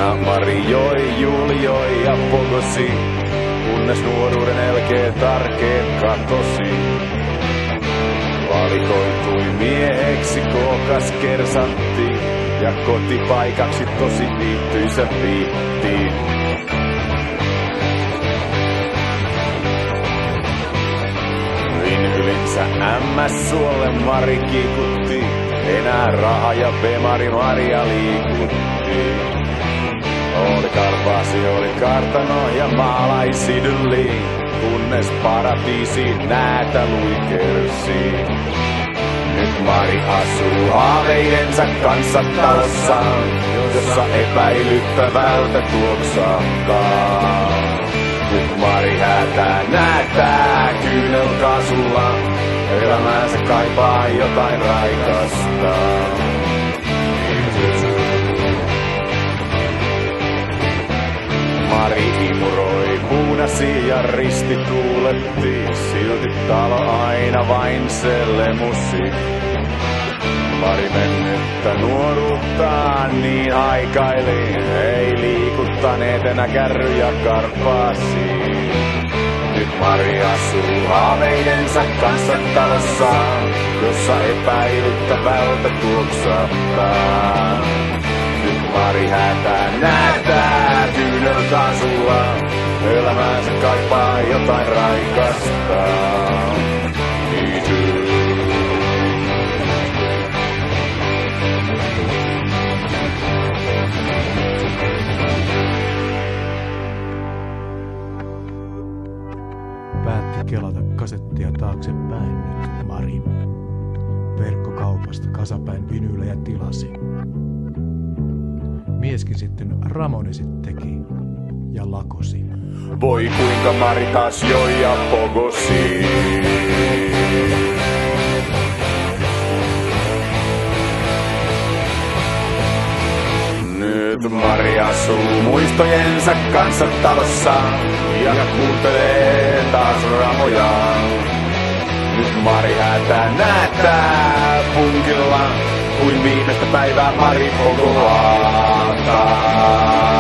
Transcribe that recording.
Nuorena Mari joi, julioi ja pogosi, kunnes nuoruuden elkeen tarkeen katosi. Valikoitui mieheksi kookas kersantti, ja kotipaikaksi tosi viihtyisä viitti. Ylinsä MS suolle Mari kiikutti, enää raha ja Bemari Maria liikutti. Oli karpaasi, oli kartano ja maalaisidylli, kunnes paratiisiin näätä luikersi. Nyt Mari asuu haaveidensa kanssa talossaan, jossa epäilyttävältä tuoksahtaa. Nyt Mari häätää, näätää kyynelkaasulla, elämäänsä kaipaa jotain raikasta. Mari imuroi, puunasi ja ristituuletti, silti talo aina vain se lemusi. Mari mennyttä nuoruuttaan niin haikaili, ei liikuttaneet enää kärryjä karpaasiin. Nyt Mari asuu haaveidensa kanssa talossaan, jossa epäilyttävältä tuoksahtaa. Nyt Mari häätää, näätää kyynelkaasulla, elämäänsä kaipaa jotain raikasta. Päätti kelata kasettia taaksepäin nyt Mari. Verkkokaupasta kasapäin vinyylejä tilasi. Mieskin sitten Ramonesit teki ja lakosi. Voi kuinka Mari taas joi ja pogosi. Nyt Mari asuu muistojensa kanssa talossa ja kuuntelee taas Ramojaan. Nyt Mari häätää, näätää punkilla, kuin viimeistä päivää Mari pogoaakaan.